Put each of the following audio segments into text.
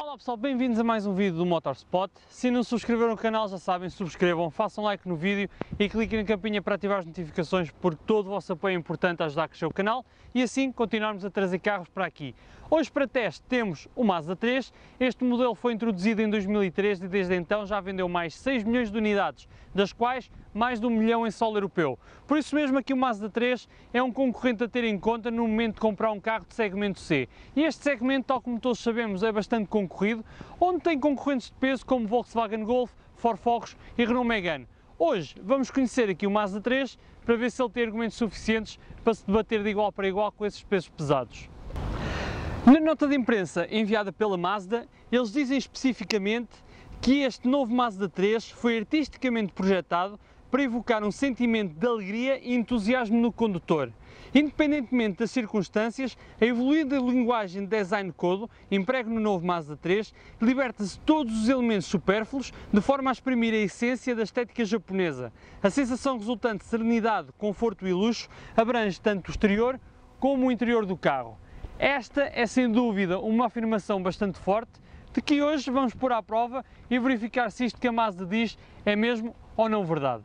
Olá pessoal, bem-vindos a mais um vídeo do Motorspot. Se não subscreveram o canal, já sabem, subscrevam, façam like no vídeo e cliquem na campinha para ativar as notificações, porque todo o vosso apoio é importante a ajudar a crescer o canal e assim continuarmos a trazer carros para aqui. Hoje para teste temos o Mazda 3, este modelo foi introduzido em 2013 e desde então já vendeu mais 6 milhões de unidades, das quais mais de 1 milhão em solo europeu. Por isso mesmo aqui o Mazda 3 é um concorrente a ter em conta no momento de comprar um carro de segmento C. E este segmento, tal como todos sabemos, é bastante concorrido, onde tem concorrentes de peso como Volkswagen Golf, Ford Focus e Renault Megane. Hoje vamos conhecer aqui o Mazda 3 para ver se ele tem argumentos suficientes para se debater de igual para igual com esses pesos pesados. Na nota de imprensa enviada pela Mazda, eles dizem especificamente que este novo Mazda 3 foi artisticamente projetado para evocar um sentimento de alegria e entusiasmo no condutor. Independentemente das circunstâncias, a evoluída linguagem de design Kodo, emprego no novo Mazda 3, liberta-se todos os elementos supérfluos de forma a exprimir a essência da estética japonesa. A sensação resultante de serenidade, conforto e luxo abrange tanto o exterior como o interior do carro. Esta é sem dúvida uma afirmação bastante forte, de que hoje vamos pôr à prova e verificar se isto que a Mazda diz é mesmo ou não verdade.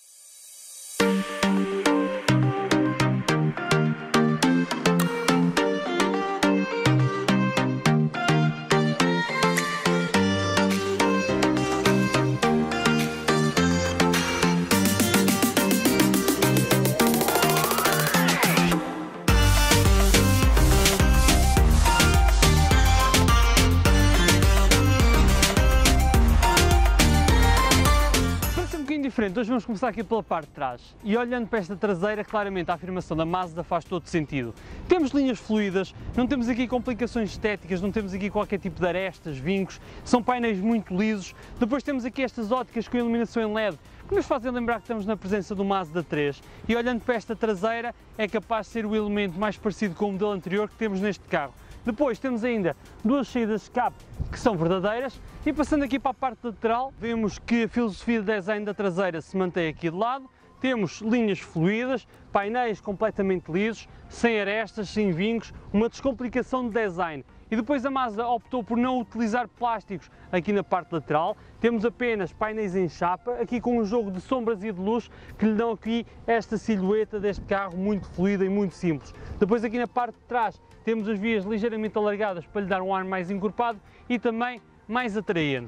Diferente. Hoje vamos começar aqui pela parte de trás e olhando para esta traseira, claramente a afirmação da Mazda faz todo sentido. Temos linhas fluídas, não temos aqui complicações estéticas, não temos aqui qualquer tipo de arestas, vincos, são painéis muito lisos. Depois temos aqui estas óticas com iluminação em LED que nos fazem lembrar que estamos na presença do Mazda 3 e olhando para esta traseira é capaz de ser o elemento mais parecido com o modelo anterior que temos neste carro. Depois temos ainda duas saídas de escape que são verdadeiras e passando aqui para a parte lateral vemos que a filosofia de design da traseira se mantém aqui de lado, temos linhas fluídas, painéis completamente lisos, sem arestas, sem vincos, uma descomplicação de design. E depois a Mazda optou por não utilizar plásticos aqui na parte lateral, temos apenas painéis em chapa, aqui com um jogo de sombras e de luz que lhe dão aqui esta silhueta deste carro muito fluida e muito simples. Depois aqui na parte de trás temos as vias ligeiramente alargadas para lhe dar um ar mais encorpado e também mais atraente.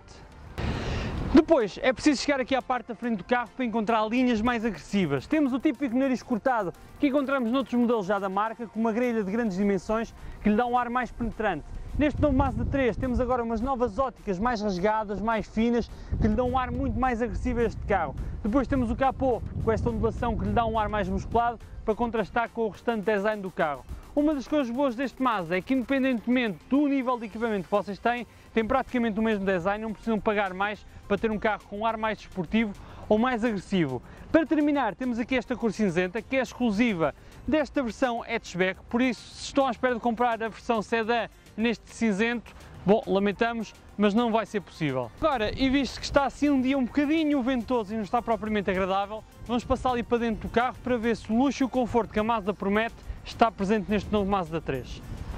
Depois é preciso chegar aqui à parte da frente do carro para encontrar linhas mais agressivas. Temos o típico nariz cortado que encontramos noutros modelos já da marca, com uma grelha de grandes dimensões que lhe dá um ar mais penetrante. Neste novo Mazda 3 temos agora umas novas óticas mais rasgadas, mais finas, que lhe dão um ar muito mais agressivo a este carro. Depois temos o capô com esta ondulação que lhe dá um ar mais musculado para contrastar com o restante design do carro. Uma das coisas boas deste Mazda é que, independentemente do nível de equipamento que vocês têm, tem praticamente o mesmo design, não precisam pagar mais para ter um carro com um ar mais desportivo ou mais agressivo. Para terminar, temos aqui esta cor cinzenta, que é exclusiva desta versão hatchback, por isso, se estão à espera de comprar a versão sedã neste cinzento, bom, lamentamos, mas não vai ser possível. Agora, e visto que está assim um dia um bocadinho ventoso e não está propriamente agradável, vamos passar ali para dentro do carro para ver se o luxo e o conforto que a Mazda promete está presente neste novo Mazda 3.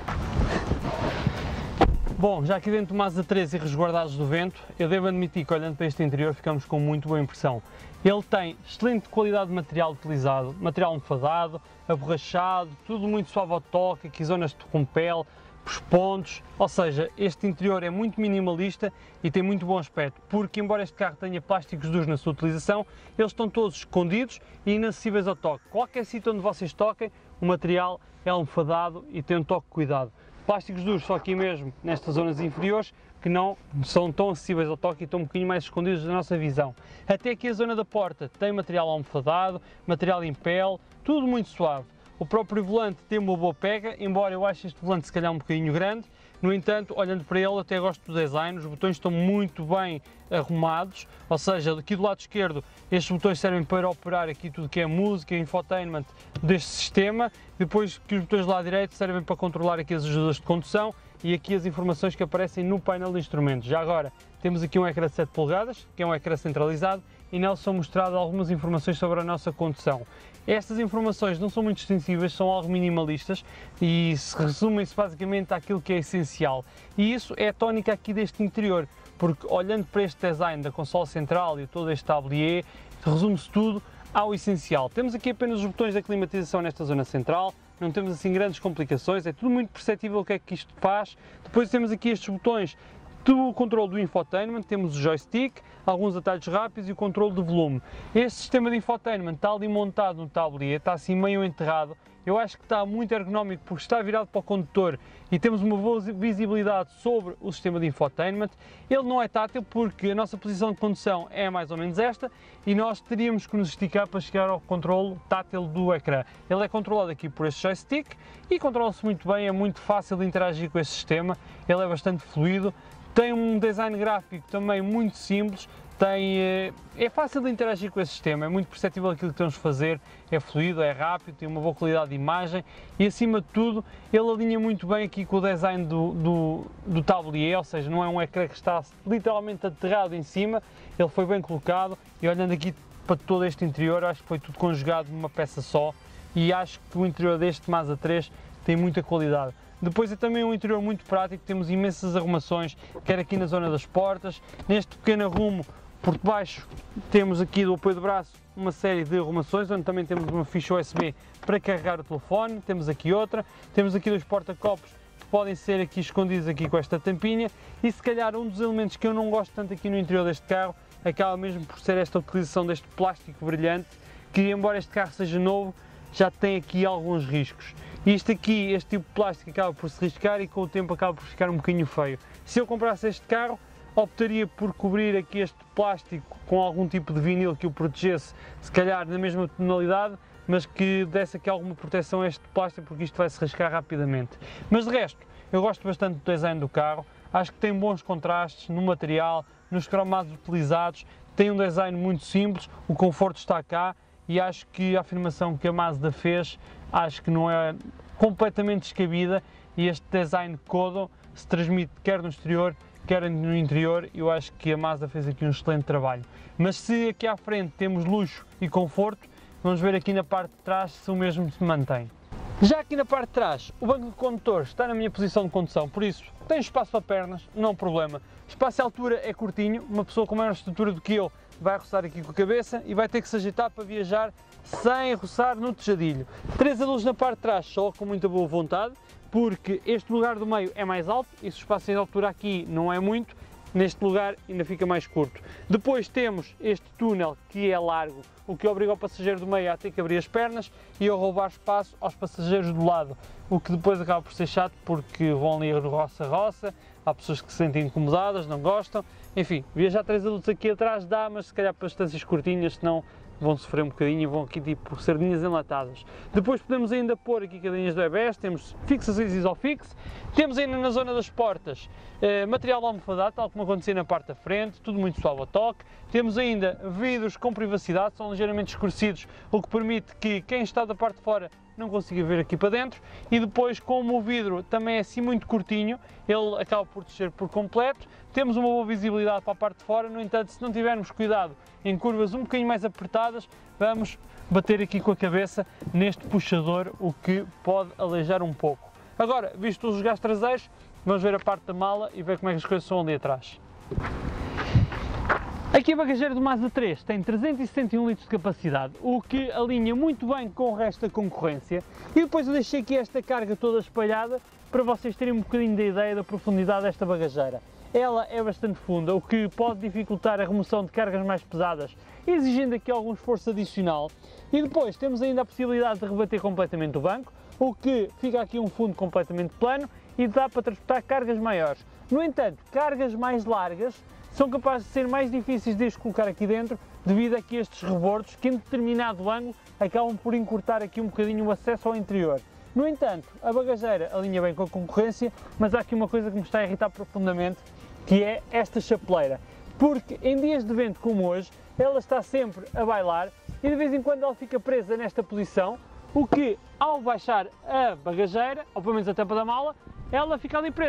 Bom, já aqui dentro do Mazda 3 e resguardados do vento, eu devo admitir que olhando para este interior ficamos com muito boa impressão. Ele tem excelente qualidade de material utilizado, material almofadado, aborrachado, tudo muito suave ao toque, aqui zonas com pele, os pontos, ou seja, este interior é muito minimalista e tem muito bom aspecto, porque embora este carro tenha plásticos duros na sua utilização, eles estão todos escondidos e inacessíveis ao toque. Qualquer sítio onde vocês toquem, o material é almofadado e tem um toque de cuidado. Plásticos duros só aqui mesmo, nestas zonas inferiores, que não são tão acessíveis ao toque e estão um bocadinho mais escondidos da nossa visão. Até aqui a zona da porta tem material almofadado, material em pele, tudo muito suave. O próprio volante tem uma boa pega, embora eu ache este volante se calhar um bocadinho grande. No entanto, olhando para ele, até gosto do design, os botões estão muito bem arrumados, ou seja, aqui do lado esquerdo estes botões servem para operar aqui tudo que é música, infotainment deste sistema, depois que os botões do lado direito servem para controlar aqui as ajudas de condução e aqui as informações que aparecem no painel de instrumentos. Já agora, temos aqui um ecrã de 7 polegadas, que é um ecrã centralizado, e nelas são mostradas algumas informações sobre a nossa condução. Estas informações não são muito extensivas, são algo minimalistas e resumem-se basicamente àquilo que é essencial. E isso é a tónica aqui deste interior, porque olhando para este design da consola central e todo este tablier, resume-se tudo ao essencial. Temos aqui apenas os botões da climatização nesta zona central, não temos assim grandes complicações, é tudo muito perceptível o que é que isto faz. Depois temos aqui estes botões do controle do infotainment, temos o joystick, alguns atalhos rápidos e o controle de volume. Este sistema de infotainment está ali montado no tablier, está assim meio enterrado. Eu acho que está muito ergonómico porque está virado para o condutor e temos uma boa visibilidade sobre o sistema de infotainment. Ele não é tátil porque a nossa posição de condução é mais ou menos esta e nós teríamos que nos esticar para chegar ao controle tátil do ecrã. Ele é controlado aqui por este joystick e controla-se muito bem, é muito fácil de interagir com este sistema, ele é bastante fluido. Tem um design gráfico também muito simples, é fácil de interagir com esse sistema, é muito perceptível aquilo que temos de fazer, é fluido, é rápido, tem uma boa qualidade de imagem e acima de tudo ele alinha muito bem aqui com o design do tablier, ou seja, não é um ecrã que está literalmente aterrado em cima, ele foi bem colocado e olhando aqui para todo este interior acho que foi tudo conjugado numa peça só e acho que o interior deste Mazda 3 tem muita qualidade. Depois é também um interior muito prático, temos imensas arrumações, quer aqui na zona das portas, neste pequeno arrumo por debaixo temos aqui do apoio de braço uma série de arrumações, onde também temos uma ficha USB para carregar o telefone, temos aqui outra, temos aqui dois porta-copos que podem ser aqui escondidos aqui com esta tampinha e se calhar um dos elementos que eu não gosto tanto aqui no interior deste carro acaba mesmo por ser esta utilização deste plástico brilhante, que embora este carro seja novo, já tem aqui alguns riscos. Isto aqui, este tipo de plástico acaba por se riscar e com o tempo acaba por ficar um bocadinho feio. Se eu comprasse este carro, optaria por cobrir aqui este plástico com algum tipo de vinil que o protegesse, se calhar na mesma tonalidade, mas que desse aqui alguma proteção a este plástico, porque isto vai se riscar rapidamente. Mas de resto, eu gosto bastante do design do carro, acho que tem bons contrastes no material, nos cromados utilizados, tem um design muito simples, o conforto está cá e acho que a afirmação que a Mazda fez, acho que não é completamente descabida e este design Kodo se transmite quer no exterior, quer no interior. Eu acho que a Mazda fez aqui um excelente trabalho. Mas se aqui à frente temos luxo e conforto, vamos ver aqui na parte de trás se o mesmo se mantém. Já aqui na parte de trás, o banco de condutor está na minha posição de condução, por isso tem espaço para pernas, não há problema. Espaço e altura é curtinho, uma pessoa com maior estrutura do que eu vai roçar aqui com a cabeça e vai ter que se agitar para viajar sem roçar no tejadilho. 3 adultos na parte de trás, só com muita boa vontade, porque este lugar do meio é mais alto e se o espaço de altura aqui não é muito, neste lugar ainda fica mais curto. Depois temos este túnel que é largo, o que obriga o passageiro do meio a ter que abrir as pernas e a roubar espaço aos passageiros do lado, o que depois acaba por ser chato porque vão ali roça-roça, há pessoas que se sentem incomodadas, não gostam, enfim, viajar 3 adultos aqui atrás dá, mas se calhar para distâncias curtinhas, senão vão sofrer um bocadinho e vão aqui tipo sardinhas enlatadas. Depois podemos ainda pôr aqui cadinhas de bebés, temos fixações Isofix, temos ainda na zona das portas material almofadado, tal como acontecia na parte da frente, tudo muito suave ao toque. Temos ainda vidros com privacidade, são ligeiramente escurecidos, o que permite que quem está da parte de fora não consiga ver aqui para dentro. E depois, como o vidro também é assim muito curtinho, ele acaba por descer por completo, temos uma boa visibilidade para a parte de fora. No entanto, se não tivermos cuidado em curvas um bocadinho mais apertadas, vamos bater aqui com a cabeça neste puxador, o que pode aleijar um pouco. Agora, visto os lugares traseiros, vamos ver a parte da mala e ver como é que as coisas são ali atrás. Aqui a bagageira do Mazda 3 tem 361 litros de capacidade, o que alinha muito bem com o resto da concorrência. E depois eu deixei aqui esta carga toda espalhada para vocês terem um bocadinho da ideia da profundidade desta bagageira. Ela é bastante funda, o que pode dificultar a remoção de cargas mais pesadas, exigindo aqui algum esforço adicional. E depois temos ainda a possibilidade de rebater completamente o banco, o que fica aqui um fundo completamente plano e dá para transportar cargas maiores. No entanto, cargas mais largas são capazes de ser mais difíceis de as colocar aqui dentro devido a que estes rebordos, que em determinado ângulo acabam por encurtar aqui um bocadinho o acesso ao interior. No entanto, a bagageira alinha bem com a concorrência, mas há aqui uma coisa que me está a irritar profundamente, que é esta chapeleira. Porque em dias de vento como hoje, ela está sempre a bailar e de vez em quando ela fica presa nesta posição, o que ao baixar a bagageira, ou pelo menos a tampa da mala, ela fica ali presa.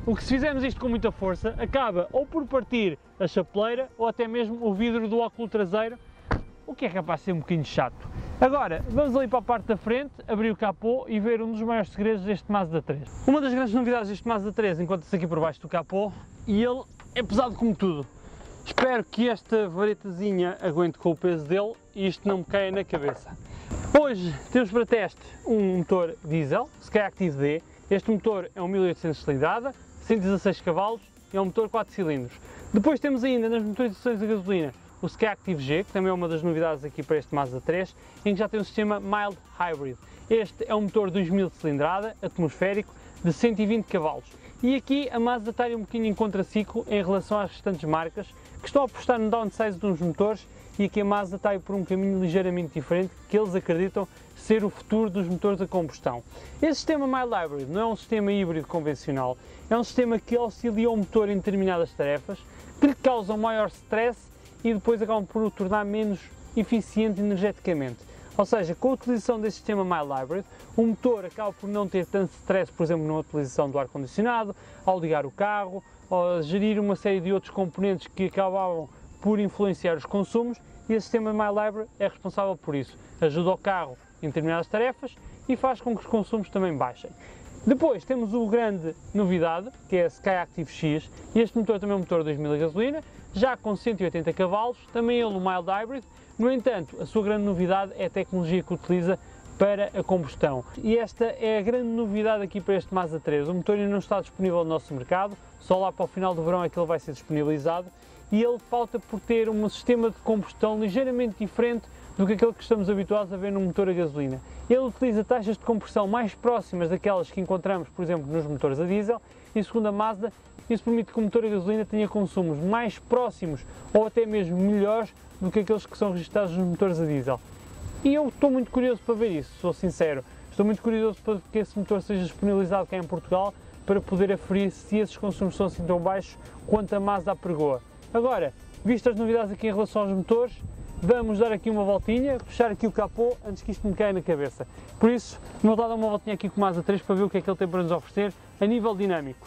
o que se fizermos isto com muita força, acaba ou por partir a chapeleira ou até mesmo o vidro do óculo traseiro, o que é capaz de ser um bocadinho chato. Agora, vamos ali para a parte da frente, abrir o capô e ver um dos maiores segredos deste Mazda 3. Uma das grandes novidades deste Mazda 3 encontra-se aqui por baixo do capô e ele é pesado como tudo. Espero que esta varetazinha aguente com o peso dele e isto não me caia na cabeça. Hoje temos para teste um motor diesel, Skyactiv D. Este motor é um 1800 de cilindrada, 116 cavalos e é um motor 4 cilindros. Depois temos ainda nas motorizações a gasolina o Skyactiv G, que também é uma das novidades aqui para este Mazda 3, em que já tem um sistema Mild Hybrid. Este é um motor 2000 de cilindrada, atmosférico, de 120 cavalos. E aqui a Mazda está um bocadinho em contraciclo em relação às restantes marcas, que estão a apostar no downsize de uns motores, e aqui a Mazda está por um caminho ligeiramente diferente, que eles acreditam ser o futuro dos motores a combustão. Este sistema Mild Hybrid não é um sistema híbrido convencional, é um sistema que auxilia o motor em determinadas tarefas, que lhe causam maior stress e depois acabam por o tornar menos eficiente energeticamente. Ou seja, com a utilização deste sistema Mild Hybrid, o motor acaba por não ter tanto stress, por exemplo, na utilização do ar-condicionado, ao ligar o carro, ou gerir uma série de outros componentes que acabavam por influenciar os consumos, e esse sistema Mild Hybrid é responsável por isso. Ajuda o carro em determinadas tarefas e faz com que os consumos também baixem. Depois temos o grande novidade, que é a Skyactiv X, e este motor também é um motor 2000 a gasolina, já com 180 cavalos, também ele o Mild Hybrid. No entanto, a sua grande novidade é a tecnologia que utiliza para a combustão. E esta é a grande novidade aqui para este Mazda 3. O motor ainda não está disponível no nosso mercado, só lá para o final do verão é que ele vai ser disponibilizado, e ele falta por ter um sistema de combustão ligeiramente diferente do que aquele que estamos habituados a ver no motor a gasolina. Ele utiliza taxas de compressão mais próximas daquelas que encontramos, por exemplo, nos motores a diesel, e segundo a Mazda, isso permite que o motor a gasolina tenha consumos mais próximos ou até mesmo melhores do que aqueles que são registrados nos motores a diesel. E eu estou muito curioso para ver isso, sou sincero. Estou muito curioso para que esse motor seja disponibilizado cá em Portugal para poder aferir se esses consumos são assim tão baixos quanto a Mazda apregoa. Agora, vistas as novidades aqui em relação aos motores, vamos dar aqui uma voltinha, fechar aqui o capô antes que isto me caia na cabeça. Por isso, vou dar uma voltinha aqui com o Mazda 3 para ver o que é que ele tem para nos oferecer a nível dinâmico.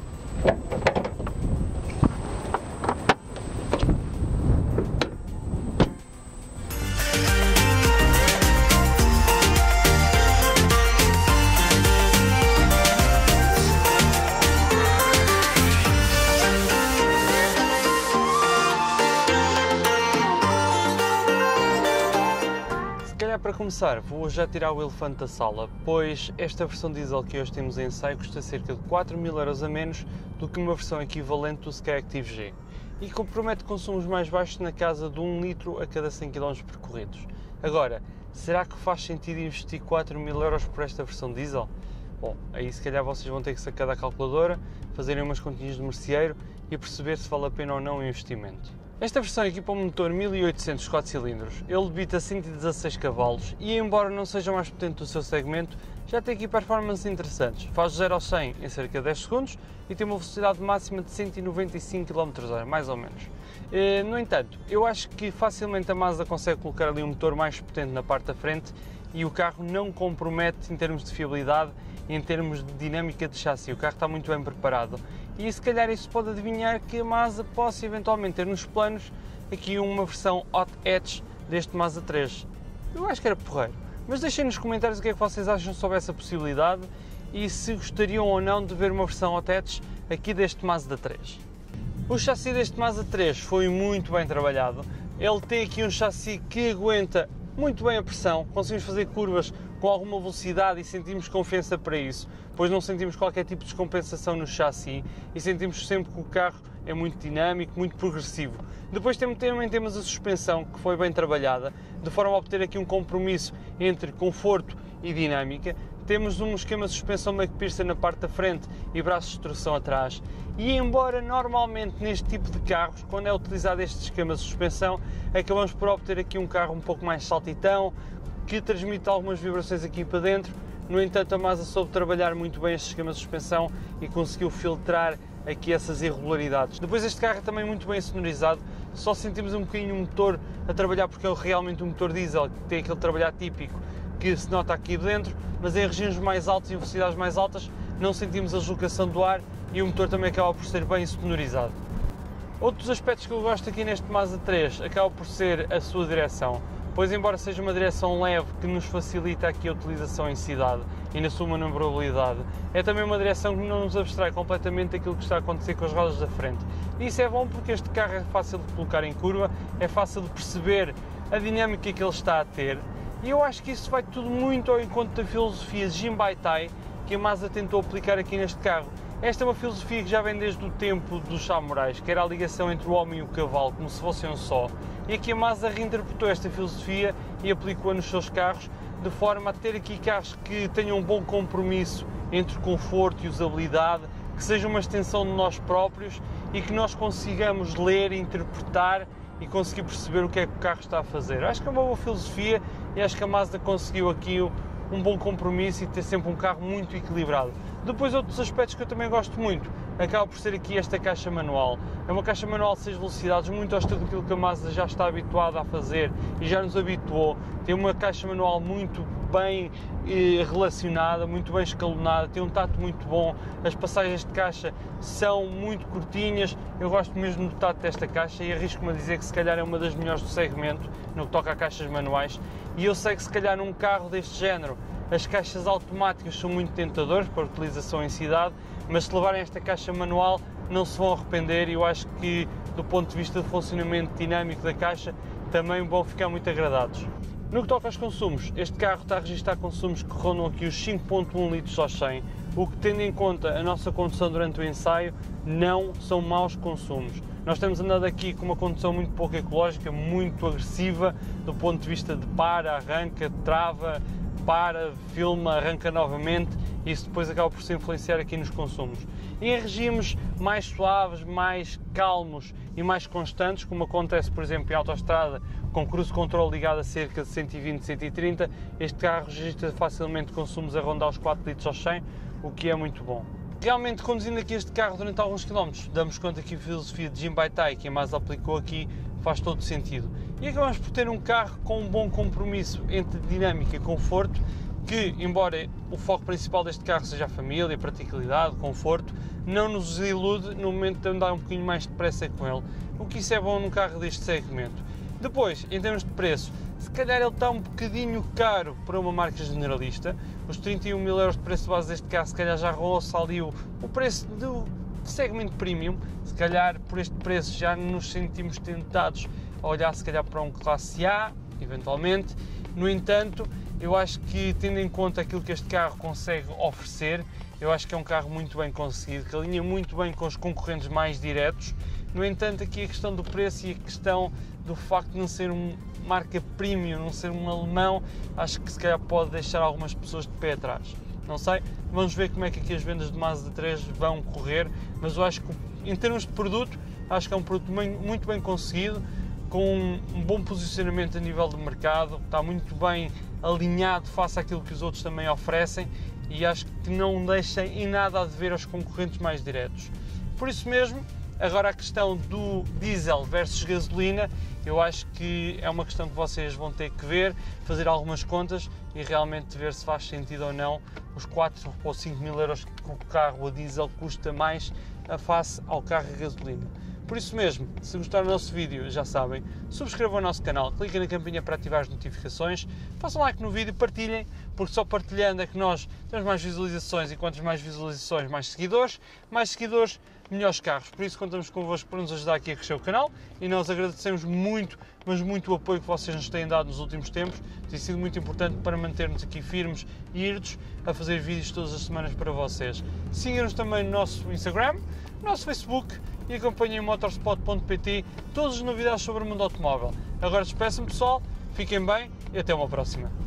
Para começar, vou já tirar o elefante da sala, pois esta versão diesel que hoje temos em ensaio custa cerca de 4.000 € a menos do que uma versão equivalente do Skyactiv G e compromete consumos mais baixos na casa de 1 litro a cada 100 km percorridos. Agora, será que faz sentido investir 4.000 € por esta versão diesel? Bom, aí se calhar vocês vão ter que sacar da calculadora, fazerem umas continhas de merceeiro e perceber se vale a pena ou não o investimento. Esta versão equipa um motor 1800 4 cilindros, ele debita 116 cavalos e, embora não seja o mais potente do seu segmento, já tem aqui performances interessantes. Faz 0 ao 100 em cerca de 10 segundos e tem uma velocidade máxima de 195 km/h, mais ou menos. No entanto, eu acho que facilmente a Mazda consegue colocar ali um motor mais potente na parte da frente e o carro não compromete em termos de fiabilidade e em termos de dinâmica de chassi. O carro está muito bem preparado e se calhar isso pode adivinhar que a Mazda possa eventualmente ter nos planos aqui uma versão Hot Hatch deste Mazda 3. Eu acho que era porreiro, mas deixem nos comentários o que é que vocês acham sobre essa possibilidade e se gostariam ou não de ver uma versão Hot Hatch aqui deste Mazda 3. O chassi deste Mazda 3 foi muito bem trabalhado, ele tem aqui um chassi que aguenta muito bem a pressão, conseguimos fazer curvas com alguma velocidade e sentimos confiança para isso, pois não sentimos qualquer tipo de descompensação no chassi e sentimos sempre que o carro é muito dinâmico, muito progressivo. Depois também temos a suspensão, que foi bem trabalhada, de forma a obter aqui um compromisso entre conforto e dinâmica. Temos um esquema de suspensão McPherson na parte da frente e braços de tração atrás. E embora normalmente neste tipo de carros, quando é utilizado este esquema de suspensão, acabamos por obter aqui um carro um pouco mais saltitão, que transmite algumas vibrações aqui para dentro. No entanto, a Mazda soube trabalhar muito bem este esquema de suspensão e conseguiu filtrar aqui essas irregularidades. Depois este carro é também muito bem sonorizado, só sentimos um bocadinho o motor a trabalhar porque é realmente um motor diesel, que tem aquele trabalhar típico que se nota aqui dentro, mas em regiões mais altas e em velocidades mais altas não sentimos a deslocação do ar e o motor também acaba por ser bem sonorizado. Outros aspectos que eu gosto aqui neste Mazda 3 acaba por ser a sua direção, pois embora seja uma direção leve que nos facilita aqui a utilização em cidade e na sua manobrabilidade, é também uma direção que não nos abstrai completamente daquilo que está a acontecer com as rodas da frente. E isso é bom porque este carro é fácil de colocar em curva, é fácil de perceber a dinâmica que ele está a ter, e eu acho que isso vai tudo muito ao encontro da filosofia Jinbaitai que a Mazda tentou aplicar aqui neste carro. Esta é uma filosofia que já vem desde o tempo dos samurais, que era a ligação entre o homem e o cavalo, como se fossem um só. E aqui a Mazda reinterpretou esta filosofia e aplicou-a nos seus carros, de forma a ter aqui carros que tenham um bom compromisso entre conforto e usabilidade, que sejam uma extensão de nós próprios e que nós consigamos ler, interpretar e conseguir perceber o que é que o carro está a fazer. Acho que é uma boa filosofia e acho que a Mazda conseguiu aqui um bom compromisso e ter sempre um carro muito equilibrado. Depois, outros aspectos que eu também gosto muito, acaba por ser aqui esta caixa manual. É uma caixa manual de 6 velocidades, muito ao estilo daquilo que a Mazda já está habituada a fazer e já nos habituou. Tem uma caixa manual muito bem relacionada, muito bem escalonada, tem um tato muito bom, as passagens de caixa são muito curtinhas, eu gosto mesmo do tato desta caixa e arrisco-me a dizer que se calhar é uma das melhores do segmento no que toca a caixas manuais, e eu sei que se calhar num carro deste género as caixas automáticas são muito tentadoras para utilização em cidade, mas se levarem esta caixa manual não se vão arrepender, e eu acho que do ponto de vista de funcionamento dinâmico da caixa também vão ficar muito agradados. No que toca aos consumos, este carro está a registrar consumos que rondam aqui os 5.1 litros ao 100, o que, tendo em conta a nossa condução durante o ensaio, não são maus consumos. Nós temos andado aqui com uma condução muito pouco ecológica, muito agressiva, do ponto de vista de para, arranca, trava, para, filma, arranca novamente, e isso depois acaba por se influenciar aqui nos consumos. E em regimes mais suaves, mais calmos e mais constantes, como acontece, por exemplo, em autoestrada, com cruise control ligado a cerca de 120, 130, este carro registra facilmente consumos a rondar os 4 litros ao 100, o que é muito bom. Realmente, conduzindo aqui este carro durante alguns quilómetros, damos conta que a filosofia de Jinbaitai que a Mazda aplicou aqui faz todo sentido. E acabamos por ter um carro com um bom compromisso entre dinâmica e conforto, que, embora o foco principal deste carro seja a família, praticabilidade, conforto, não nos ilude no momento de andar um bocadinho mais depressa com ele, o que isso é bom num carro deste segmento. Depois, em termos de preço, se calhar ele está um bocadinho caro para uma marca generalista, os 31 mil euros de preço de base deste carro se calhar já roça ali o preço do segmento premium, se calhar por este preço já nos sentimos tentados a olhar se calhar para um classe A, eventualmente. No entanto, eu acho que, tendo em conta aquilo que este carro consegue oferecer, eu acho que é um carro muito bem conseguido, que alinha muito bem com os concorrentes mais diretos. No entanto, aqui a questão do preço e a questão do facto de não ser uma marca premium, não ser um alemão, acho que se calhar pode deixar algumas pessoas de pé atrás. Não sei, vamos ver como é que aqui as vendas de Mazda 3 vão correr, mas eu acho que, em termos de produto, acho que é um produto muito bem conseguido, com um bom posicionamento a nível de mercado, está muito bem alinhado face àquilo que os outros também oferecem, e acho que não deixa em nada a dever aos concorrentes mais diretos. Por isso mesmo, agora a questão do diesel versus gasolina, eu acho que é uma questão que vocês vão ter que ver, fazer algumas contas e realmente ver se faz sentido ou não os 4 ou 5 mil euros que o carro a diesel custa mais a face ao carro a gasolina. Por isso mesmo, se gostaram do nosso vídeo, já sabem, subscrevam o nosso canal, cliquem na campinha para ativar as notificações, façam like no vídeo, partilhem, porque só partilhando é que nós temos mais visualizações, e quantas mais visualizações, mais seguidores, melhores carros. Por isso contamos convosco para nos ajudar aqui a crescer o canal, e nós agradecemos muito, mas muito o apoio que vocês nos têm dado nos últimos tempos. Tem sido muito importante para manter-nos aqui firmes e irdos a fazer vídeos todas as semanas para vocês. Sigam-nos também no nosso Instagram, no nosso Facebook, e acompanhem o motorspot.pt, todas as novidades sobre o mundo automóvel. Agora despeço-me, pessoal, fiquem bem e até uma próxima.